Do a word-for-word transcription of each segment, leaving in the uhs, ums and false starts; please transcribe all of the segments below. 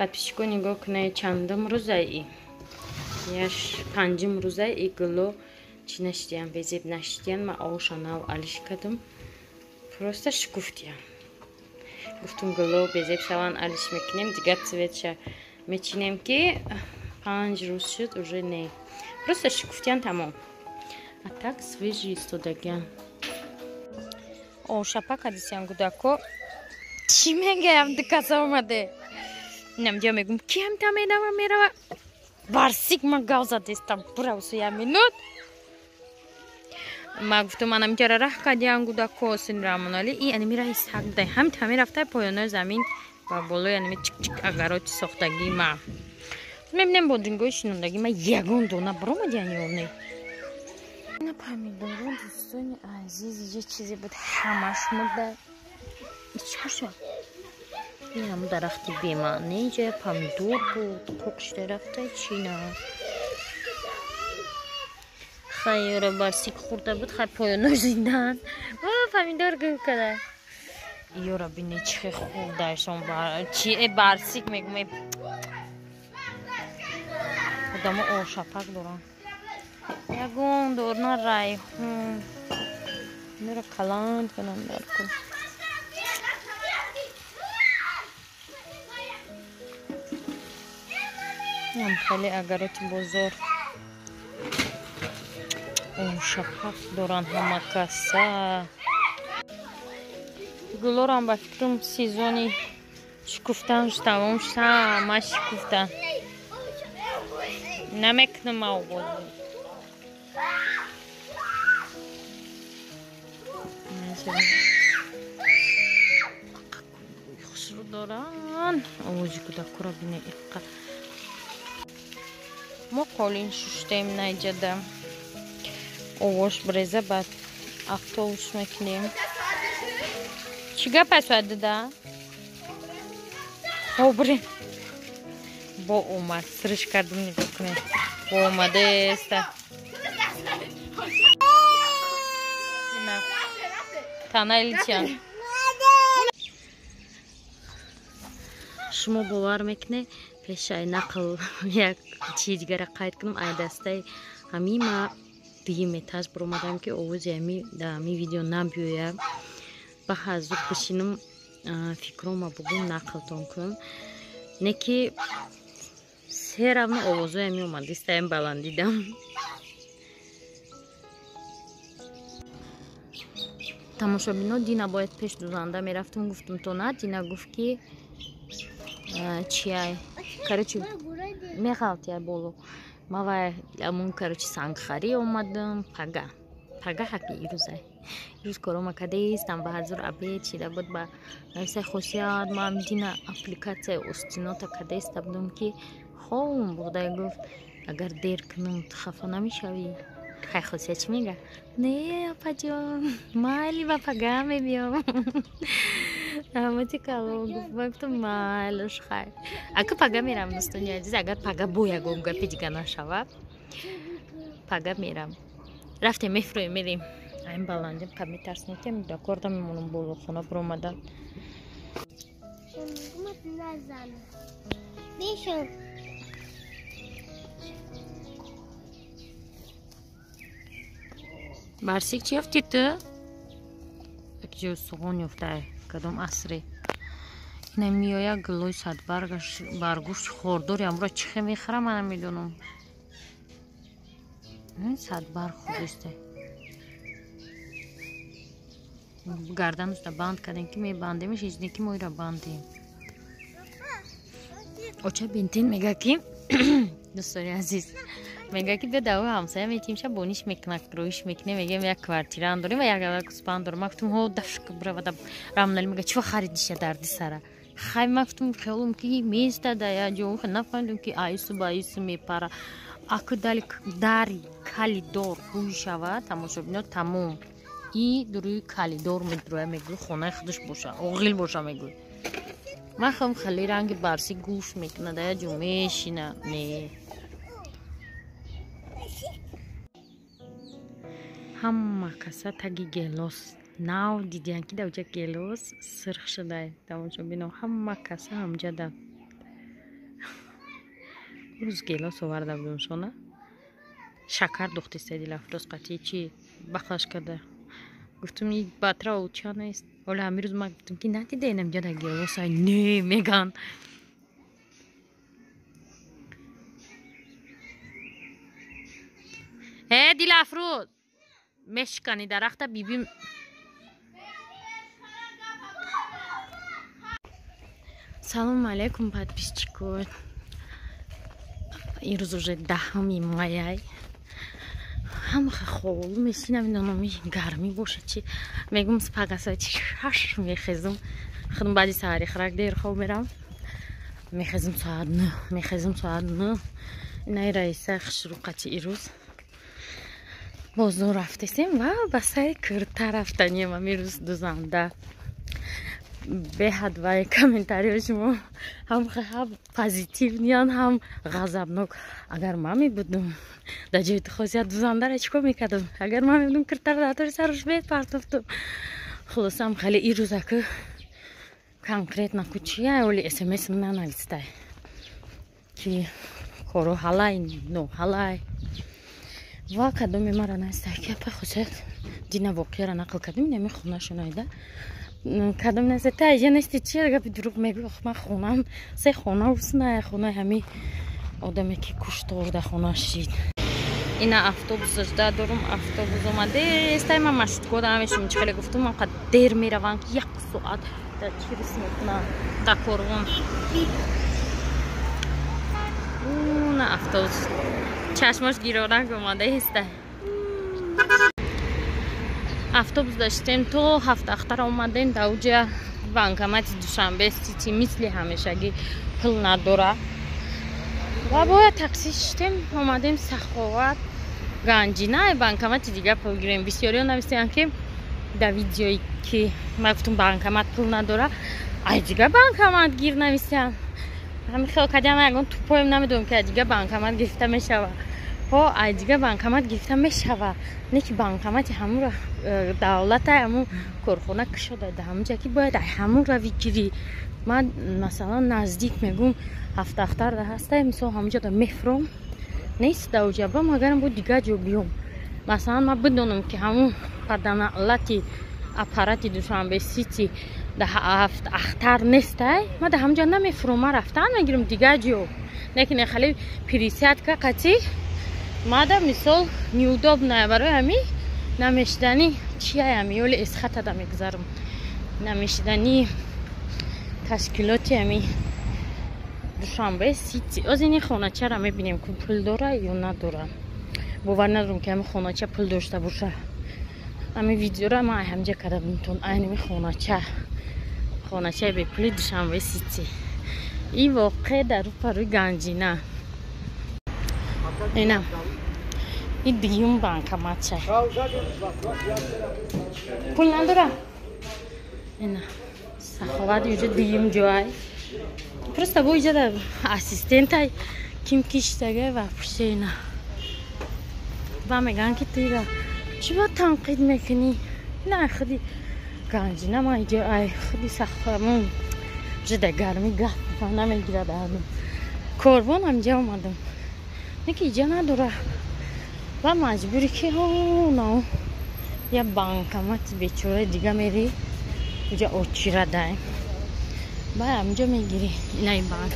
подписчику нигоҳ кунед чандум рӯзаи. Яш панҷум рӯзаи игло чи наштиян везеб наштиян ма овшанав алиш кадум. Просто шукуфтиян. Гуфтум гло безеб шаван алиш мекунем, дигар цветша мечинем ки панҷ рӯз шуд уже не. Просто шукуфтиян тамом. А так свежий истодагиян. О, шапа кадисян гудако. Чӣ мегаям дикаса омаде? Намҷа мегум киам та медава мерава. Барсик ма гавза дестам бура усуя минут. Ма гуфтум манам ҷара раҳ кадиян гудако синрамонали и анимира исҳак дай ҳам тами рафта поёнои замин ба болои аними чик-чик агароти сохтагӣ ма. Мебинем бо дингои шинондагӣ ма ягон дона баромадиян ё не. На помидору дӯстони азиз ё чизе буд ҳамаш мудда. Чиқоша? Инам дарахти бемаъне ҷоя помидор буд, қоқишта рафта чина. Хайра барсик хурда буд, хай поёнои зиндан. О, помидор гӯ када. Ёра бини чихе хурдаашон бар чи э барсик мегум. Одамо ошапак дорам. Ягон дорна райҳон. Мера каланд канам даркун. Ям хеле агароти бозор. Ошапак доран ҳама каса. Гулорам ба фикрам сезони шукуфтанш тамом шуда, ҳама шукуфтан. Намекунам оббози. Хушру доран. Овози кудакура бине иққа. Мо қолин шуштем найҷада. Овош бреза бад автобус мекунем. Чӣ гап аст вадида? Обре. Бо омад сириш кардум нигоҳ кунед. Бо омадеста. Ина. Танаиличан. Шумо бовар мекунед пешаи нақл як чизи дигара қайд кунам ай дастаи ҳамима дигар метаж буромадам ки овози ҳами да ҳами видео набиёя. Ба ҳазур бишинам фикрома бугум нақлтон кунам. Не ки се равно овозои ҳами омадистаям баландидам. тамошобино Дина бояд пеш дузанда мерафтум гуфтум то на Дина гуфт ки чиай короче мехалтия боло мава амун короче сангхари омадам пага пага ҳаки ирӯзай ирӯз корома кадестам ба ҳазур абед шида буд ба нависаи хосият мам Дина аппликатсияи остинота кадеста будам ки хом буғдай гуфт агар дер кунам хафа намешавӣ. Хай хосият чӣ мега? Не апаҷон майли ба пага мебиём. Амати кало гуфт гуфтам майлаш хай. Ака пага мерам дӯстони азиз агар пага бо ягон гапи дига нашава пага мерам. Рафтем мефроем мерем. Айн баландим қаб метарсинетем да корда мемонам боло хона буромадан. Нишон. Барсик чӣ ёфти ту? Як ҷои суғон ёфтае кадом асре. Ина миёя гилои садбаргаш баргӯшти хордори амро чихе мехарам ана медонам. Садбарг худесте. Гарданушта банд кардем ки мебандемиш иҷне ки мо ира бандем. Оча бентен мега ки дӯстони азиз мега ки беда ӯ ҳамсоя метимша бониш мекунад кроиш мекунем мегем як квартиран дорем ва як алакуспан дорем. Ма гуфтум ҳо дафшка буравада рамнали мега чива харидиша дарди сара. Хай ма гуфтум хелум ки меистада я ҷо нафаҳмидам ки айсу ба айсу мепара. Аку дали дари калидор рӯй шавад тамошобинот тамом. И дуруи калидор медуроя мегӯ хонаи худаш боша оғил боша мегӯ. Ма хам хали ранги барси гӯш мекунад я ҷо мешина не. ҳама каса таги гелос нав дидиян ки давҷа гелос сирх шудай тамошобино ҳама каса ҳамҷада روز گلاس آورده بودم شونه شکر دختی سیدی افروز قطعی چی بخلاش کرده گفتم این بطره و چه نیست ولی همین روز ما گفتم که ندیده اینم جا در گلاس های نه میگن هی دیل افروز مشکنی درخت بیبیم سلام علیکم подписчиков. این روز уже دهم مایه هم خوب میشی نمیدونم می گرمی باشه چی میگم سپاگاسای چی شش میخزم خودم بعدی ساعتی خرک دیر خواب میرم میخزم ساعت نه میخزم ساعت نه اینای رئیسه شروقتی ای روز بازار رفتیم و بسای کرتا رفتنیم امی روز دوزنده به حد و کامنتاری شما هم خیلی پوزیتیو نیان هم غضبناک اگر من می بودم در جای خاصیت دوزنده را چیکار میکردم اگر من می بودم کرتا را داتوری سرش بیت پرتفتم خلاص هم خیلی ای روزه که کنکریت نکوچیه ولی اس ام اس من ننویسته که کارو حالای نو حالای و کدومی مرا نسته که به خصوص دینا واقعی را نقل کردیم نمی خونه شنایده کدام نسته تا اینجا نسته چیه اگه دروغ میگو من خونم سه خونه وست نه خونه همی آدمی که کشتار در خونه شید اینا افطوبوس اجده دارم افطوبوس اومده استای من مشت کردم همیشون چخیلی گفتم من قد دیر میروم که یک ساعت در چی رسم کنم در کارون اون افطوبوس چشماش گیرارنگ اومده هسته افطوبوس داشتیم تو هفت اختر اومدیم در اوجه بانکامت دوشنبه سیتی مثل همیشگی پل نداره و باید تاکسی شدیم اومدیم سخاوت گنجی نه بانکامت دیگه پل گیریم بسیاری ها نویستیم که در ویدیویی که من گفتم بانکامت پل نداره ای دیگه بانکامت گیر نویستیم همین خیلی کدیم اگه تو پایم نمیدونم که دیگه بانکامت گرفته میشه ها ای دیگه بانکامت گرفته میشه نه که بانکامت همون را دولت همون کارخانه کشیده ده همونجا که باید همون را بگیری من مثلا نزدیک میگم هفت اختر ده هسته مثلا همونجا ده مفروم نیست ده اوجا با مگرم بود دیگه جو بیوم مثلا من بدونم که همون پردنقلتی اپاراتی دوشنبه سیتی ده هفت اختر نیسته من ده همونجا نمیفروم رفتن میگیرم دیگه جو لیکن خیلی پریسیت که قطعی ماده مثال نیوداب نه برای همی نمیشدنی چیه همی ولی اسخط ده میگذارم نمیشدنی تشکیلاتی همی دوشنبه سیتی از اینی خانه چه را میبینیم که پول داره یا نداره باور ندارم که همی خانه چه پول داشته باشه همی ویدیو را ما همجا کردم تون اینمی خانه چه خانه چه به پول دوشنبه سیتی این واقع در رو پروی گنجینه اینم این دیگه بانکامت چه پول نداره اینا سخاوت اینجا دیگه جای پرسته با اینجا در اسیستنت های کم کشتگه و پشه اینا و میگن که توی را چی با تنقید میکنی نه خودی گنجی نه ما اینجا ای خودی سخوامون جده گرمی گفت نمیگیره دارم کاربان همجا اومدم نه که اینجا نداره و مجبوری که نه یه بانکامت بیچاره دیگه میری اینجا اوچی را دایم با همجا میگیری اینای بانک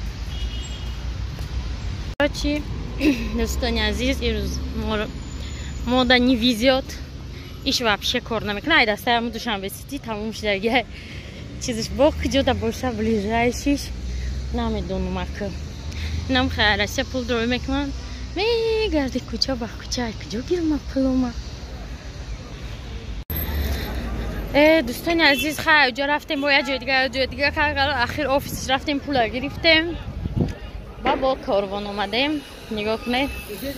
چی دوستان عزیز این روز مودا نی ویزیوت ایش вообще کار نمیکنه ای دسته همون دوشنبه سیتی تموم شده دیگه چیزش با کجا دا باشه ближайшийش نمیدونم اکه اینم خیلی پول دروی میکنن میگرده کجا با کجا کجا گیرم پولوما دوستان عزیز خیلی جا رفتیم با یه جای دیگه جای دیگه که اخیر آفیس رفتیم پول گرفتیم با با کاروان اومدیم نگاه کنید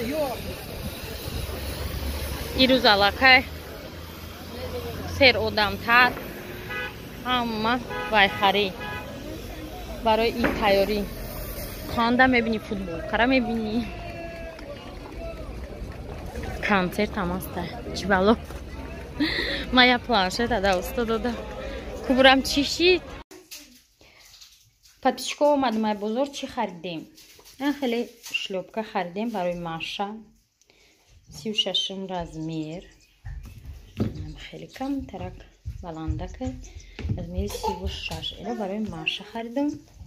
این روز علاقه سر آدم تر همه وای خری برای این تیاری خانده میبینی فوتبال کاره میبینی کنسرت هم هسته چی بلو ما یه پلانشه داده استا داده کبرم چی شید پتیشکو اومد ما بازار چی خریدیم من خیلی شلوبکا خریدیم برای ماشه سی و ششم رزمیر خیلی کم ترک بلنده که رزمیر سی و شش اینا برای ماشه خریدم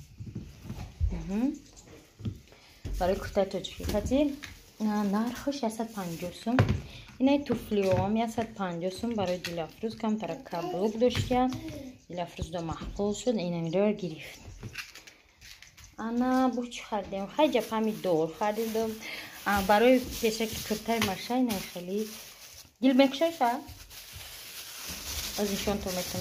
برای کتای تاجیکی نرخش صد و پنجاه سوم اینای توفلی هم صد و پنجاه سوم برای دیلافروز کم ترک کبلوک داشتن دیلافروز دو محفوظ شد اینا میره گرفت انا بوچ خریدم خیلی پمیدور خریدم برای پیشک کتای ماشه اینای خیلی گل میکشش از اینشون تو میتون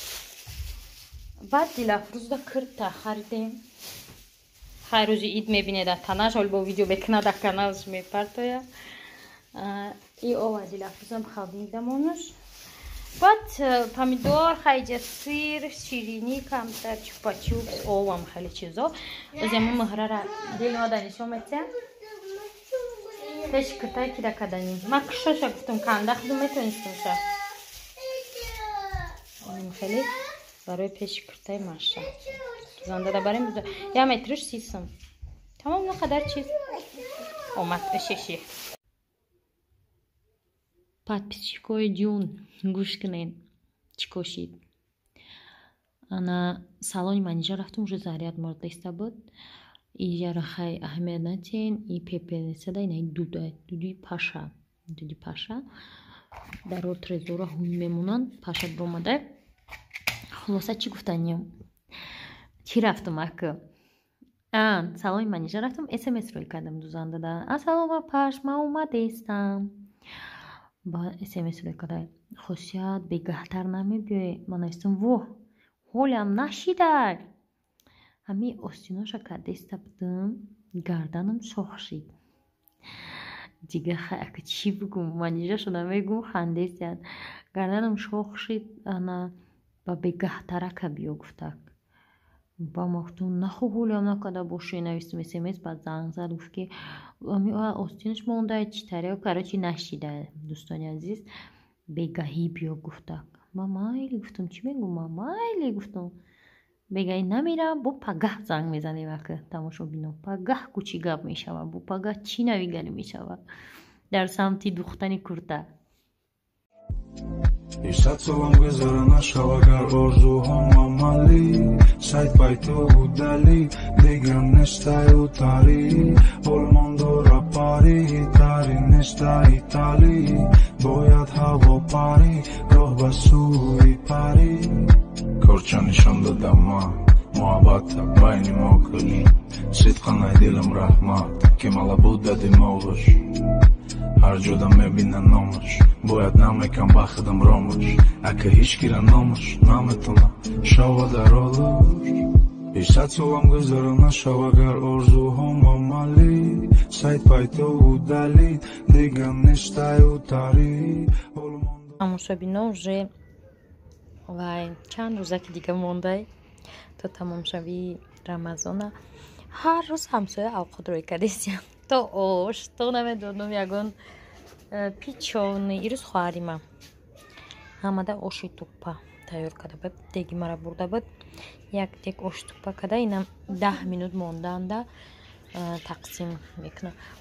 بعد دیلافروز دا کرتا خریدیم هر روز اید میبینه در تنش حال با ویدیو بکنه در کانالش میپرتایا ای او دیلافروز هم خریدم اونش بعد پمیدور خیلی سیر شیرینی کمتر چوپا چوپس او هم خیلی چیزا از این مهره را دیل نادنشون میتونم پیش کتای که دکدنیم من کشش گفتم کنده خودم میتونستم شد این خیلی برای پیش کتای ماشه زنده برای میزه یا مترش سیسم تمام نقدر چیز اومد بششی подписчикои ҷун гӯш кунед чӣ кошид ана салони манижа рафтум уже заряд мордеста буд ияра хай аҳамият натиҳен и пепелнесада инаи дуда дуди паша дуди паша дар трезора ҳун мемонанд паша бомада хулоса чӣ гуфтанем чӣ рафтум аку а салони манижа рафтум смс рӯй кардам дузанда да ассалома паш ман омадестам ба смс рӯй карда хосият бегаҳтар намебиёй ман навистам воҳ ҳолам нашидай ҳами остиноша кардеста будам гарданам шох шид дига хака чӣ бигум манижашо намегум хандестяд гарданам шох шид ана ба бегаҳтарака биё гуфтак ба махтум нахо ҳолам накарда бошӣ навистам смс ба занг зад гуфт ки остинаш мондай чӣ тарё карочи нашида дӯстони азиз бегаҳӣ биё гуфтак ба майли гуфтам чӣ мегум ма майли гуфтам бегаҳӣ намирам бо пагаҳ занг мезанем ака тамошобино пагаҳ ку чӣ гап мешава бо пагаҳ чӣ навигари мешава дар самти духтани курта صد سالم گذره نشو اگر آرزوهام عملی سایت بایتو و دلی دیگم نشتای و تاری هلماندو رپاری تاری نشتای تالی باید هوا پاری راه به سوی پاری کارچه نشان دادم ما محبت بین ما کنی صدقانه دلم رحمت که مالا بود دادی موش هر جودا میبینن نامش باید نمیکن بخدم رامش اکه هیچ گیرن نامش نمیتونه شوا در آلوش بیشتر سوام گذارم نشو اگر آرزوهام عملی سایت پایتو و دلی دیگم نشتای و تاری тамошобино уже вай чанд рӯза ки дига мондай то тамомшавии рамазона ҳар рӯз ҳамсоя авқот рӯй кардестиям то ош то намедонам ягон пичони ирӯз хоҳарима ҳамада оши туппа тайёр карда буд деги мара бурда буд як дег оши туппа карда инам даҳ минут мондаанда тақсим мекунам